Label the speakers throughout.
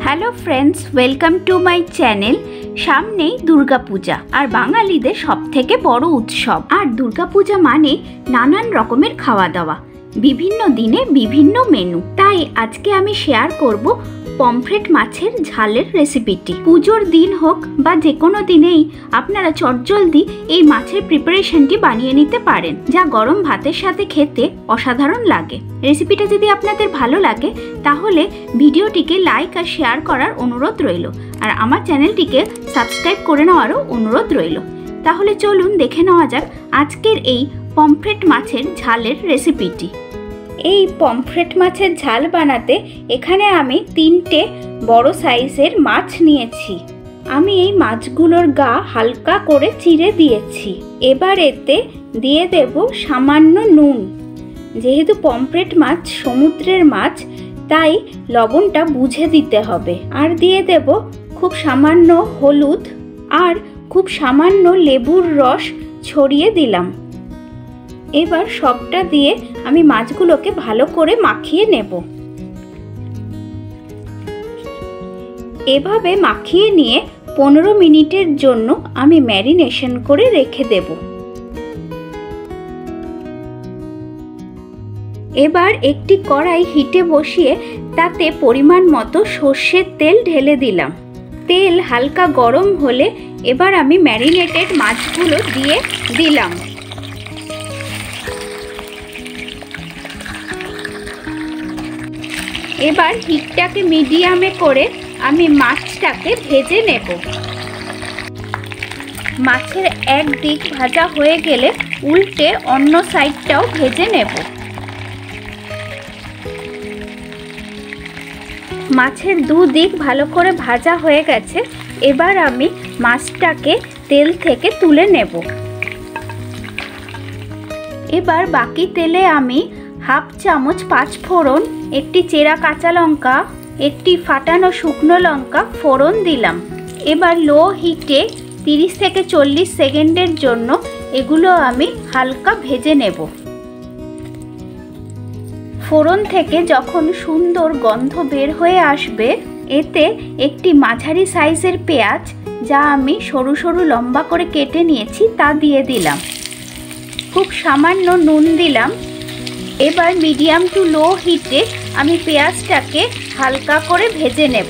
Speaker 1: Hello friends, welcome to my channel. সামনেই দুর্গা পূজা আর বাঙালিদের সবথেকে বড় উৎসব। আর দুর্গা পূজা মানে নানান রকমের খাওয়া দাওয়া, বিভিন্ন দিনে বিভিন্ন মেনু। তাই আজকে আমি শেয়ার করব পমফ্রেট মাছের ঝালের রেসিপিটি। পুজোর দিন হোক বা যে কোনো দিনেই আপনারা চটজলদি এই মাছের প্রিপারেশনটি বানিয়ে নিতে পারেন, যা গরম ভাতের সাথে খেতে অসাধারণ লাগে। রেসিপিটা যদি আপনাদের ভালো লাগে তাহলে ভিডিওটিকে লাইক আর শেয়ার করার অনুরোধ রইল, আর আমার চ্যানেলটিকে সাবস্ক্রাইব করে নেওয়ারও অনুরোধ রইল। তাহলে চলুন দেখে নেওয়া যাক আজকের এই পমফ্রেট মাছের ঝালের রেসিপিটি। এই পমফ্রেট মাছের ঝাল বানাতে এখানে আমি 3টে বড় সাইজের মাছ নিয়েছি। আমি এই মাছগুলোর গা হালকা করে চিড়ে দিয়েছি। এবার এতে দিয়ে দেব সামান্য নুন। যেহেতু পমফ্রেট মাছ সমুদ্রের মাছ, তাই লবণটা বুঝে দিতে হবে। আর দিয়ে দেব খুব সামান্য হলুদ আর খুব সামান্য লেবুর রস ছড়িয়ে দিলাম। এবার সবটা দিয়ে আমি মাছগুলোকে ভালো করে মাখিয়ে নেব। এভাবে মাখিয়ে নিয়ে 15 মিনিটের জন্য আমি ম্যারিনেশন করে রেখে দেব। এবার একটি কড়াই হিটে বসিয়ে তাতে পরিমাণ মতো সর্ষের তেল ঢেলে দিলাম। তেল হালকা গরম হলে এবার আমি ম্যারিনেটেড মাছগুলো দিয়ে দিলাম। এবার হিটটাকে মিডিয়ামে করে আমি মাছটাকে ভেজে নেব। মাছের এক দিক ভাজা হয়ে গেলে উল্টে অন্য সাইডটাও ভেজে নেব। মাছের দুদিক ভালো করে ভাজা হয়ে গেছে। এবার আমি মাছটাকে তেল থেকে তুলে নেব। এবার বাকি তেলে আমি হাফ চামচ 5 ফোড়ন, একটি চেরা কাঁচা লঙ্কা, একটি ফাটানো শুকনো লঙ্কা ফোড়ন দিলাম। এবার লো হিটে 30 থেকে 40 সেকেন্ডের জন্য এগুলো আমি হালকা ভেজে নেব। ফোড়ন থেকে যখন সুন্দর গন্ধ বের হয়ে আসবে, এতে একটি মাঝারি সাইজের পেঁয়াজ, যা আমি সরু সরু লম্বা করে কেটে নিয়েছি, তা দিয়ে দিলাম। খুব সামান্য নুন দিলাম। এবার মিডিয়াম টু লো হিটে আমি পেঁয়াজটাকে হালকা করে ভেজে নেব।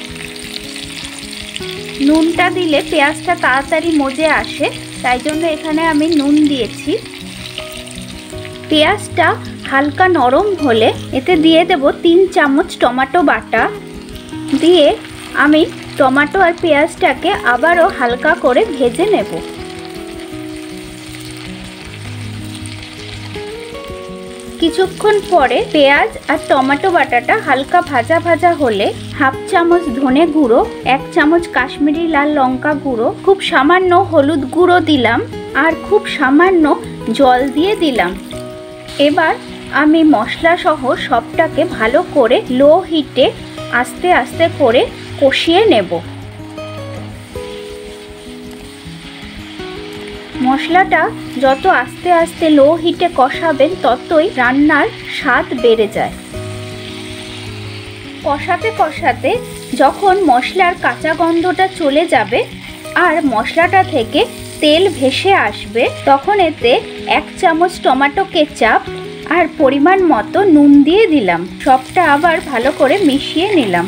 Speaker 1: নুনটা দিলে পেঁয়াজটা তাড়াতাড়ি মজে আসে, তাই জন্য এখানে আমি নুন দিয়েছি। পেঁয়াজটা হালকা নরম হলে এতে দিয়ে দেব 3 চামচ টমেটো বাটা। দিয়ে আমি টমেটো আর পেঁয়াজটাকে আবারও হালকা করে ভেজে নেব। কিছুক্ষণ পরে পেঁয়াজ আর টমেটো বাটাটা হালকা ভাজা ভাজা হলে হাফ চামচ ধনে গুঁড়ো, 1 চামচ কাশ্মীরি লাল লঙ্কা গুঁড়ো, খুব সামান্য হলুদ গুঁড়ো দিলাম আর খুব সামান্য জল দিয়ে দিলাম। এবার আমি মশলা সহ সবটাকে ভালো করে লো হিটে আস্তে আস্তে করে কষিয়ে নেব। মশলাটা যত আস্তে আস্তে লো হিটে কষাবেন ততই রান্নার স্বাদ বেড়ে যায়। কষাতে কষাতে যখন মশলার কাঁচা গন্ধটা চলে যাবে আর মশলাটা থেকে তেল ভেসে আসবে, তখন এতে 1 চামচ টমেটো কেচাপ আর পরিমাণ মতো নুন দিয়ে দিলাম। সবটা আবার ভালো করে মিশিয়ে নিলাম।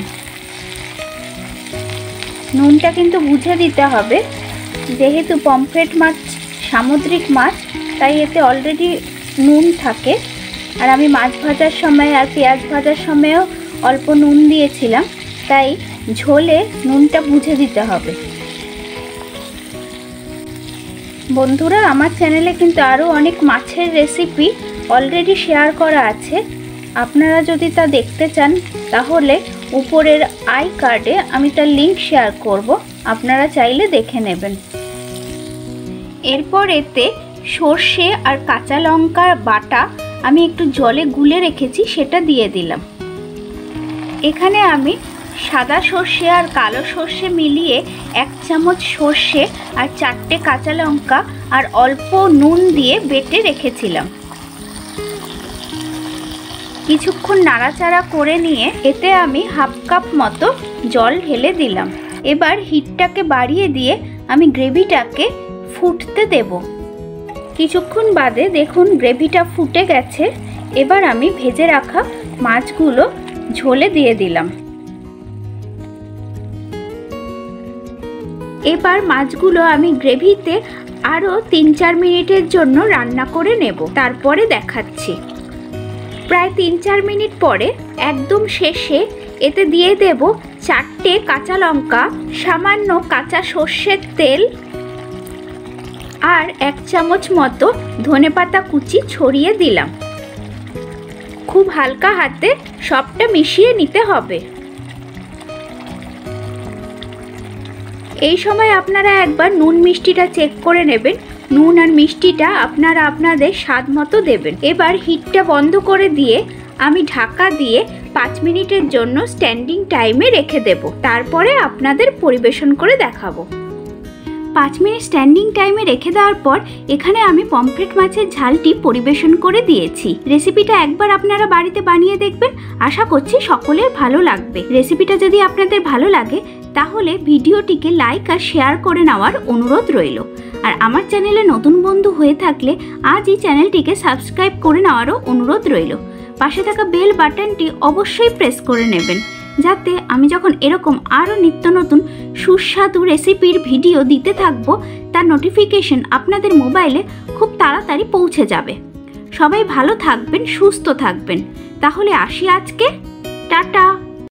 Speaker 1: নুনটা কিন্তু বুঝে দিতে হবে, যেহেতু পমফ্রেট মাছ সামুদ্রিক মাছ, তাই এতে অলরেডি নুন থাকে। আর আমি মাছ ভাজার সময় আর পেঁয়াজ ভাজার সময়ও অল্প নুন দিয়েছিলাম, তাই ঝোলে নুনটা বুঝে দিতে হবে। বন্ধুরা, আমার চ্যানেলে কিন্তু আরও অনেক মাছের রেসিপি অলরেডি শেয়ার করা আছে। আপনারা যদি তা দেখতে চান তাহলে উপরের আই কার্ডে আমি তার লিংক শেয়ার করব, আপনারা চাইলে দেখে নেবেন। এরপর এতে সর্ষে আর কাঁচা লঙ্কার বাটা আমি একটু জলে গুলে রেখেছি, সেটা দিয়ে দিলাম। এখানে আমি সাদা সর্ষে আর কালো সর্ষে মিলিয়ে 1 চামচ সর্ষে আর 4টে কাঁচা লঙ্কা আর অল্প নুন দিয়ে বেটে রেখেছিলাম। কিছুক্ষণ নাড়াচাড়া করে নিয়ে এতে আমি হাফ কাপ মতো জল ঢেলে দিলাম। এবার হিটটাকে বাড়িয়ে দিয়ে আমি গ্রেভিটাকে ফুটতে দেব। কিছুক্ষণ বাদে দেখুন গ্রেভিটা ফুটে গেছে। এবার আমি ভেজে রাখা মাছগুলো ঝোলে দিয়ে দিলাম। এবার মাছগুলো আমি গ্রেভিতে আরও 3-4 মিনিটের জন্য রান্না করে নেব, তারপরে দেখাচ্ছি। প্রায় 3-4 মিনিট পরে একদম শেষে এতে দিয়ে দেব 4টে কাঁচা লঙ্কা, সামান্য কাঁচা সর্ষের তেল আর 1 চামচ মতো ধনেপাতা কুচি ছড়িয়ে দিলাম। খুব হালকা হাতে সবটা মিশিয়ে নিতে হবে। এই সময় আপনারা একবার নুন মিষ্টিটা চেক করে নেবেন। নুন আর মিষ্টিটা আপনারা আপনাদের স্বাদ মতো দেবেন। এবার হিটটা বন্ধ করে দিয়ে আমি ঢাকা দিয়ে 5 মিনিটের জন্য স্ট্যান্ডিং টাইমে রেখে দেব। তারপরে আপনাদের পরিবেশন করে দেখাবো। 5 মিনিট স্ট্যান্ডিং টাইমে রেখে দেওয়ার পর এখানে আমি পমফ্রেট মাছের ঝালটি পরিবেশন করে দিয়েছি। রেসিপিটা একবার আপনারা বাড়িতে বানিয়ে দেখবেন, আশা করছি সকলের ভালো লাগবে। রেসিপিটা যদি আপনাদের ভালো লাগে তাহলে ভিডিওটিকে লাইক আর শেয়ার করে নেওয়ার অনুরোধ রইল। আর আমার চ্যানেলে নতুন বন্ধু হয়ে থাকলে আজই চ্যানেলটিকে সাবস্ক্রাইব করে নেওয়ারও অনুরোধ রইল। পাশে থাকা বেল বাটনটি অবশ্যই প্রেস করে নেবেন, যাতে আমি যখন এরকম আরও নিত্য নতুন সুস্বাদু রেসিপির ভিডিও দিতে থাকবো তার নোটিফিকেশন আপনাদের মোবাইলে খুব তাড়াতাড়ি পৌঁছে যাবে। সবাই ভালো থাকবেন, সুস্থ থাকবেন। তাহলে আসি আজকে, টাটা।